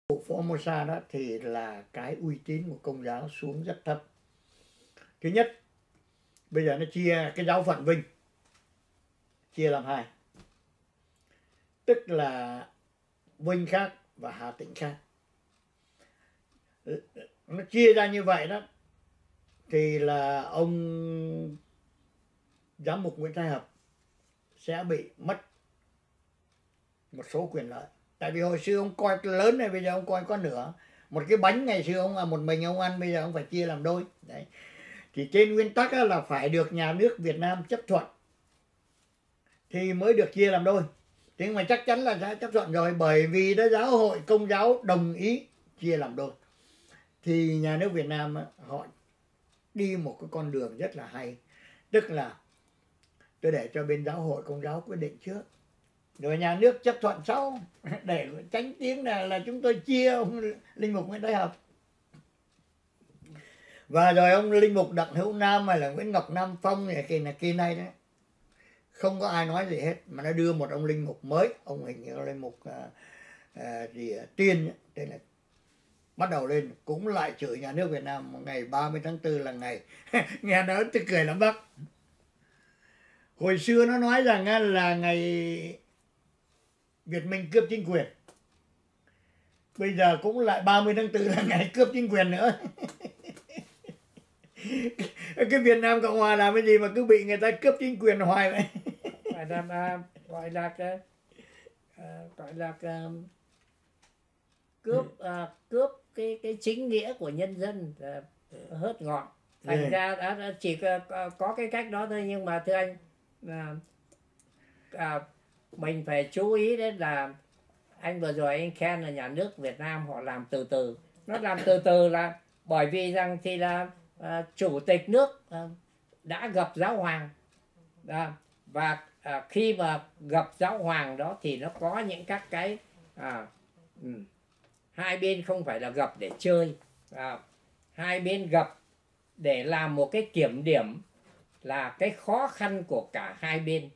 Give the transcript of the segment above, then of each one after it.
Bộ Formosa đó thì là cái uy tín của Công giáo xuống rất thấp. Thứ nhất, bây giờ nó chia cái giáo phận Vinh chia làm hai, tức là Vinh khác và Hà Tĩnh khác. Nó chia ra như vậy đó thì là ông giám mục Nguyễn Thái Học sẽ bị mất một số quyền lợi. Tại vì hồi xưa ông coi lớn này, bây giờ ông coi có nửa. Một cái bánh ngày xưa ông là một mình ông ăn, bây giờ ông phải chia làm đôi. Đấy. Thì trên nguyên tắc là phải được nhà nước Việt Nam chấp thuận thì mới được chia làm đôi. Thế nhưng mà chắc chắn là đã chấp thuận rồi, bởi vì đó giáo hội Công giáo đồng ý chia làm đôi. Thì nhà nước Việt Nam họ đi một cái con đường rất là hay. Tức là tôi để cho bên giáo hội Công giáo quyết định trước, rồi nhà nước chấp thuận sau, để tránh tiếng là chúng tôi chia ông linh mục Nguyễn Thái Học. Và rồi ông linh mục Đặng Hữu Nam hay là Nguyễn Ngọc Nam Phong này kia này đấy, không có ai nói gì hết, mà nó đưa một ông linh mục mới, ông hình như linh mục Tiên, tên là bắt đầu lên cũng lại chửi nhà nước Việt Nam. Ngày 30 tháng 4 là ngày nghe nó tức cười lắm bác. Hồi xưa nó nói rằng là ngày Việt Minh cướp chính quyền, bây giờ cũng lại 30 tháng 4 là ngày cướp chính quyền nữa. Cái Việt Nam Cộng Hòa làm cái gì mà cứ bị người ta cướp chính quyền hoài vậy? gọi là cướp cái chính nghĩa của nhân dân, hớt ngọn. Thành ra đã chỉ có cái cách đó thôi. Nhưng mà thưa anh, mình phải chú ý đến là anh vừa rồi anh khen là nhà nước Việt Nam họ làm từ từ. Nó làm từ từ là bởi vì rằng thì là chủ tịch nước đã gặp giáo hoàng, và khi mà gặp giáo hoàng đó thì nó có những các cái hai bên không phải là gặp để chơi, hai bên gặp để làm một cái kiểm điểm là cái khó khăn của cả hai bên.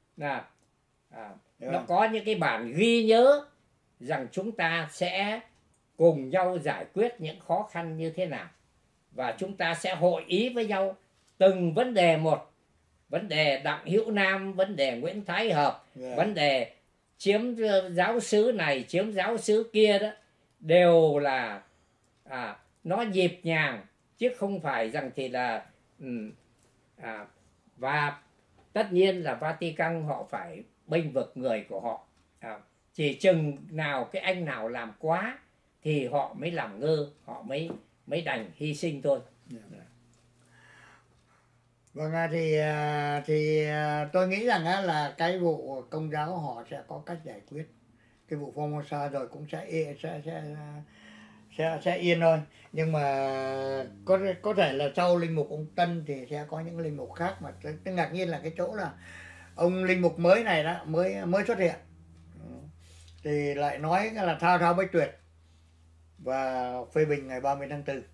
Nó có những cái bản ghi nhớ rằng chúng ta sẽ cùng nhau giải quyết những khó khăn như thế nào, và chúng ta sẽ hội ý với nhau từng vấn đề một. Vấn đề Đặng Hữu Nam, vấn đề Nguyễn Thái Hợp, vấn đề chiếm giáo xứ này, chiếm giáo xứ kia đó, đều là nó nhịp nhàng, chứ không phải rằng thì là và tất nhiên là Vatican họ phải bênh vực người của họ. Chỉ chừng nào cái anh nào làm quá thì họ mới làm ngơ, họ mới đành hy sinh thôi. Vâng, thì tôi nghĩ rằng là cái vụ Công giáo họ sẽ có cách giải quyết. Cái vụ Formosa rồi cũng sẽ yên thôi. Nhưng mà có thể là sau linh mục ông Tân thì sẽ có những linh mục khác. Mà tôi ngạc nhiên là cái chỗ là ông linh mục mới này đó mới xuất hiện thì lại nói là thao thao bất tuyệt và phê bình ngày 30 tháng 4.